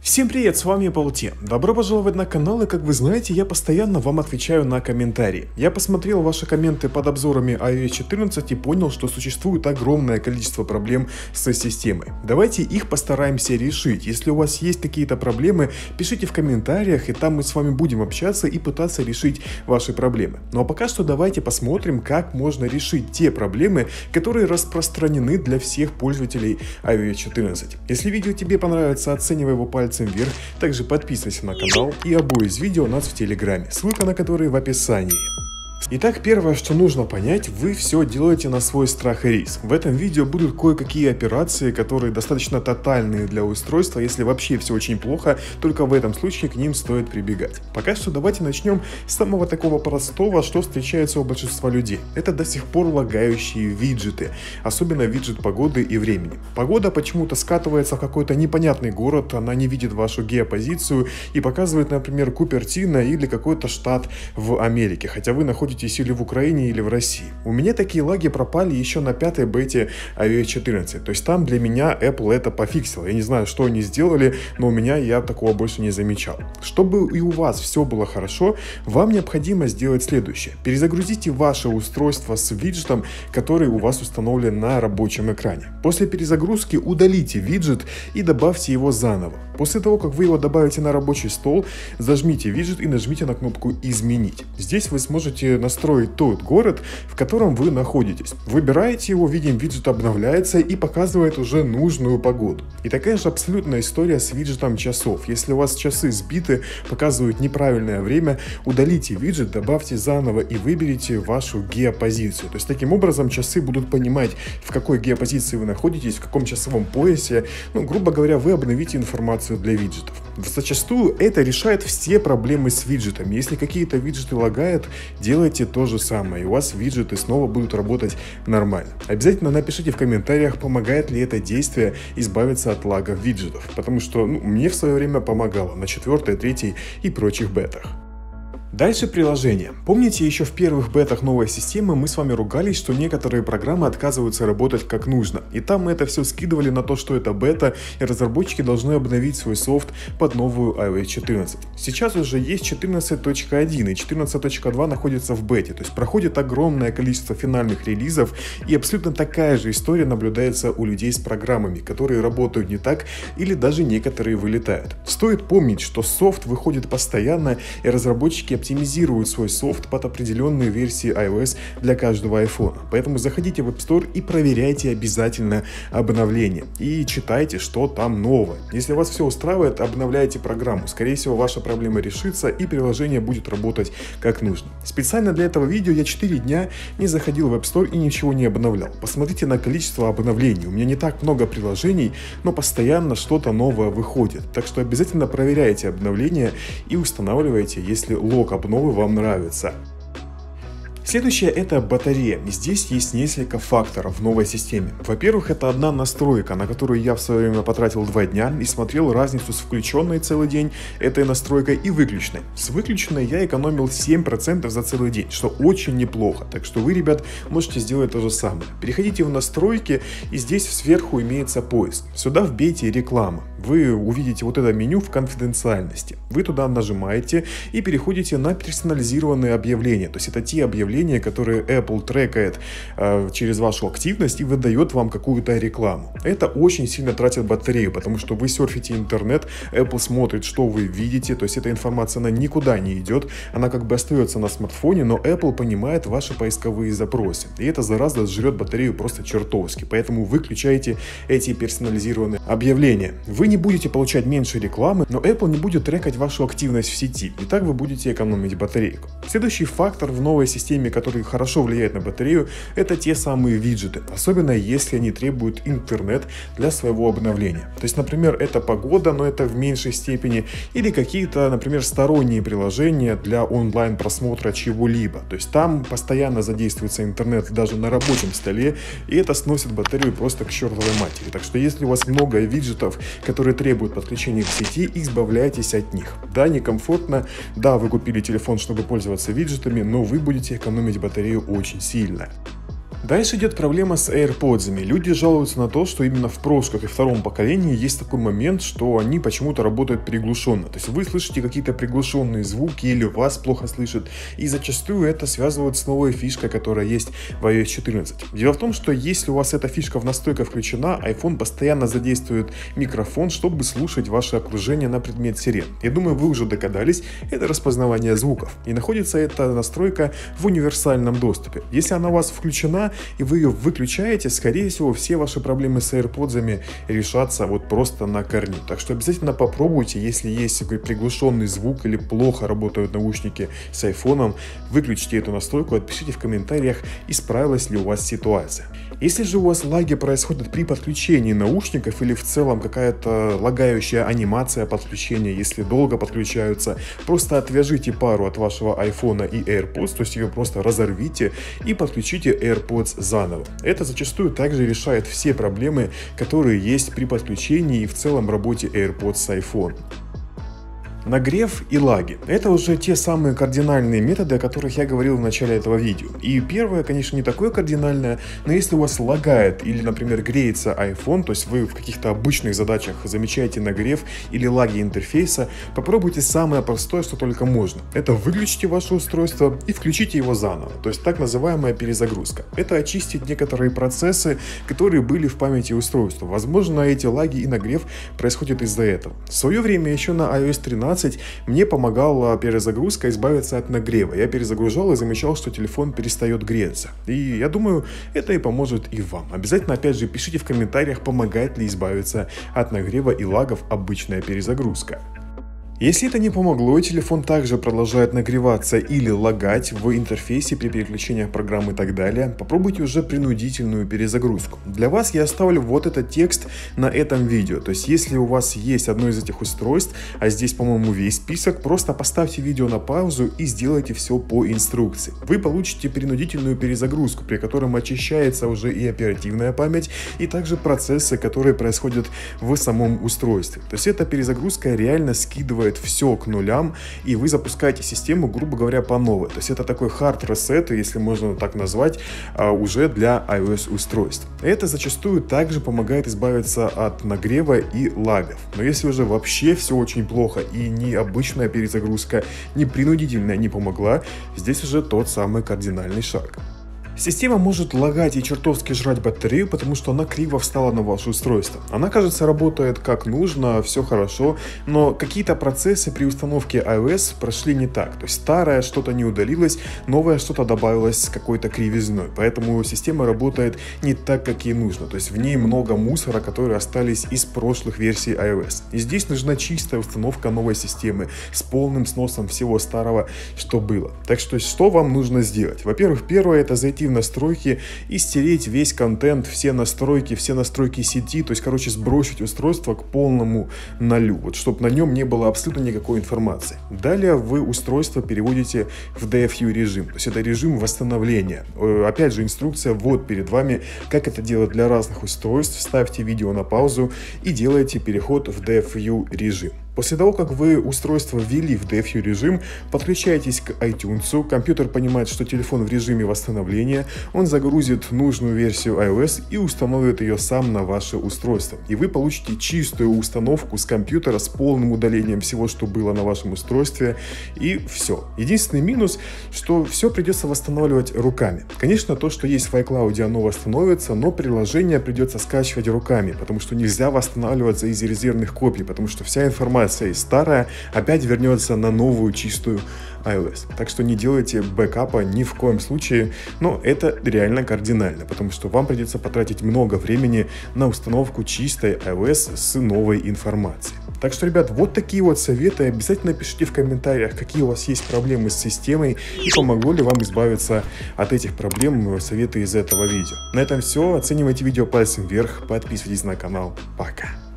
Всем привет, с вами Полте. Добро пожаловать на канал, и как вы знаете, я постоянно вам отвечаю на комментарии. Я посмотрел ваши комменты под обзорами iOS 14 и понял, что существует огромное количество проблем с системой. Давайте их постараемся решить. Если у вас есть какие-то проблемы, пишите в комментариях, и там мы с вами будем общаться и пытаться решить ваши проблемы. Ну а пока что давайте посмотрим, как можно решить те проблемы, которые распространены для всех пользователей iOS 14. Если видео тебе понравится, оценивай его пальцем вверх, также подписывайся на канал и обои из видео у нас в Телеграме, ссылка на которые в описании. Итак, первое, что нужно понять, вы все делаете на свой страх и риск. В этом видео будут кое-какие операции, которые достаточно тотальные для устройства. Если вообще все очень плохо, только в этом случае к ним стоит прибегать. Пока что давайте начнем с самого такого простого, что встречается у большинства людей. Это до сих пор лагающие виджеты, особенно виджет погоды и времени. Погода почему-то скатывается в какой-то непонятный город, она не видит вашу геопозицию и показывает, например, Купертино или какой-то штат в Америке, хотя вы находитесь или в Украине, или в России. У меня такие лаги пропали еще на 5-й бете iOS 14, то есть там для меня Apple это пофиксил. Я не знаю, что они сделали, но у меня я такого больше не замечал. Чтобы и у вас все было хорошо, вам необходимо сделать следующее. Перезагрузите ваше устройство с виджетом, который у вас установлен на рабочем экране. После перезагрузки удалите виджет и добавьте его заново. После того, как вы его добавите на рабочий стол, зажмите виджет и нажмите на кнопку «Изменить». Здесь вы сможете настроить тот город, в котором вы находитесь. Выбираете его, видим, виджет обновляется и показывает уже нужную погоду. И такая же абсолютная история с виджетом часов. Если у вас часы сбиты, показывают неправильное время, удалите виджет, добавьте заново и выберите вашу геопозицию. То есть таким образом часы будут понимать, в какой геопозиции вы находитесь, в каком часовом поясе. Ну, грубо говоря, вы обновите информацию для виджетов. Зачастую это решает все проблемы с виджетами. Если какие-то виджеты лагают, делайте то же самое, и у вас виджеты снова будут работать нормально. Обязательно напишите в комментариях, помогает ли это действие избавиться от лагов виджетов, потому что мне в свое время помогало на 4-й, 3-й и прочих бетах. Дальше приложение. Помните, еще в первых бетах новой системы мы с вами ругались, что некоторые программы отказываются работать как нужно. И там мы это все скидывали на то, что это бета, и разработчики должны обновить свой софт под новую iOS 14. Сейчас уже есть 14.1 и 14.2 находятся в бете, то есть проходит огромное количество финальных релизов, и абсолютно такая же история наблюдается у людей с программами, которые работают не так или даже некоторые вылетают. Стоит помнить, что софт выходит постоянно, и разработчики оптимизируют свой софт под определенные версии iOS для каждого iPhone. Поэтому заходите в App Store и проверяйте обязательно обновления. И читайте, что там новое. Если вас все устраивает, обновляйте программу. Скорее всего, ваша проблема решится и приложение будет работать как нужно. Специально для этого видео я 4 дня не заходил в App Store и ничего не обновлял. Посмотрите на количество обновлений. У меня не так много приложений, но постоянно что-то новое выходит. Так что обязательно проверяйте обновления и устанавливайте, если лог обновы вам нравится. Следующее — это батарея. Здесь есть несколько факторов в новой системе. Во-первых, это одна настройка, на которую я в свое время потратил 2 дня и смотрел разницу с включенной целый день этой настройкой и выключенной. С выключенной я экономил 7% за целый день, что очень неплохо. Так что вы, ребят, можете сделать то же самое. Переходите в настройки, и здесь сверху имеется поиск. Сюда вбейте реклама. Вы увидите вот это меню в конфиденциальности. Вы туда нажимаете и переходите на персонализированные объявления. То есть это те объявления, которые Apple трекает через вашу активность и выдает вам какую-то рекламу. Это очень сильно тратит батарею, потому что вы серфите интернет, Apple смотрит, что вы видите, то есть эта информация, она никуда не идет, она как бы остается на смартфоне, но Apple понимает ваши поисковые запросы. И это зараза жрет батарею просто чертовски, поэтому выключайте эти персонализированные объявления. Вы не будете получать меньше рекламы, но Apple не будет трекать вашу активность в сети, и так вы будете экономить батарейку. Следующий фактор в новой системе, который хорошо влияет на батарею, это те самые виджеты, особенно если они требуют интернет для своего обновления. То есть, например, это погода, но это в меньшей степени, или какие-то, например, сторонние приложения для онлайн просмотра чего-либо. То есть там постоянно задействуется интернет даже на рабочем столе, и это сносит батарею просто к чертовой матери. Так что если у вас много виджетов, которые требуют подключения к сети, избавляйтесь от них. Да, некомфортно, да, вы купили телефон, чтобы пользоваться виджетами, но вы будете экономить батарею очень сильно. Дальше идет проблема с AirPods. Люди жалуются на то, что именно в прошлых и втором поколении есть такой момент, что они почему-то работают приглушенно. То есть вы слышите какие-то приглушенные звуки или вас плохо слышат, и зачастую это связывают с новой фишкой, которая есть в iOS 14. Дело в том, что если у вас эта фишка в настройках включена, iPhone постоянно задействует микрофон, чтобы слушать ваше окружение на предмет сирен. Я думаю, вы уже догадались, это распознавание звуков. И находится эта настройка в универсальном доступе. Если она у вас включена, и вы ее выключаете, скорее всего, все ваши проблемы с AirPods решатся вот просто на корню. Так что обязательно попробуйте, если есть такой приглушенный звук или плохо работают наушники с iPhone, выключите эту настройку, отпишите в комментариях, исправилась ли у вас ситуация. Если же у вас лаги происходят при подключении наушников или в целом какая-то лагающая анимация подключения, если долго подключаются, просто отвяжите пару от вашего iPhone и AirPods, то есть ее просто разорвите и подключите AirPods заново. Это зачастую также решает все проблемы, которые есть при подключении и в целом работе AirPods с iPhone. Нагрев и лаги – это уже те самые кардинальные методы, о которых я говорил в начале этого видео. И первое, конечно, не такое кардинальное, но если у вас лагает или, например, греется iPhone, то есть вы в каких-то обычных задачах замечаете нагрев или лаги интерфейса, попробуйте самое простое, что только можно. Это выключите ваше устройство и включите его заново, то есть так называемая перезагрузка. Это очистит некоторые процессы, которые были в памяти устройства. Возможно, эти лаги и нагрев происходят из-за этого. В свое время еще на iOS 13 мне помогала перезагрузка избавиться от нагрева. Я перезагружал и замечал, что телефон перестает греться. И я думаю, это и поможет и вам. Обязательно, опять же, пишите в комментариях, помогает ли избавиться от нагрева и лагов обычная перезагрузка. Если это не помогло, и телефон также продолжает нагреваться или лагать в интерфейсе при переключениях программ и так далее, попробуйте уже принудительную перезагрузку. Для вас я оставлю вот этот текст на этом видео. То есть, если у вас есть одно из этих устройств, а здесь, по-моему, весь список, просто поставьте видео на паузу и сделайте все по инструкции. Вы получите принудительную перезагрузку, при котором очищается уже и оперативная память, и также процессы, которые происходят в самом устройстве. То есть, эта перезагрузка реально скидывает все к нулям, и вы запускаете систему, грубо говоря, по новой. То есть это такой hard reset, если можно так назвать, уже для iOS устройств. Это зачастую также помогает избавиться от нагрева и лагов. Но если уже вообще все очень плохо и ни обычная перезагрузка, ни принудительная не помогла, здесь уже тот самый кардинальный шаг. Система может лагать и чертовски жрать батарею, потому что она криво встала на ваше устройство. Она, кажется, работает как нужно, все хорошо, но какие-то процессы при установке iOS прошли не так. То есть старое что-то не удалилось, новое что-то добавилось с какой-то кривизной. Поэтому система работает не так, как ей нужно. То есть в ней много мусора, которые остались из прошлых версий iOS. И здесь нужна чистая установка новой системы с полным сносом всего старого, что было. Так что вам нужно сделать? Во-первых, первое — это зайти в настройки и стереть весь контент, все настройки сети, то есть, короче, сбросить устройство к полному нулю, вот, чтобы на нем не было абсолютно никакой информации. Далее вы устройство переводите в DFU режим, то есть это режим восстановления. Опять же, инструкция вот перед вами, как это делать для разных устройств. Ставьте видео на паузу и делайте переход в DFU режим. После того, как вы устройство ввели в DFU режим, подключаетесь к iTunes, компьютер понимает, что телефон в режиме восстановления, он загрузит нужную версию iOS и установит ее сам на ваше устройство. И вы получите чистую установку с компьютера с полным удалением всего, что было на вашем устройстве, и все. Единственный минус, что все придется восстанавливать руками. Конечно, то, что есть в iCloud, оно восстановится, но приложение придется скачивать руками, потому что нельзя восстанавливаться из резервных копий, потому что вся информация и старая опять вернется на новую чистую iOS. Так что не делайте бэкапа ни в коем случае, но это реально кардинально, потому что вам придется потратить много времени на установку чистой iOS с новой информацией. Так что, ребят, вот такие вот советы. Обязательно пишите в комментариях, какие у вас есть проблемы с системой и помогло ли вам избавиться от этих проблем, советы из этого видео. На этом все. Оценивайте видео пальцем вверх, подписывайтесь на канал. Пока!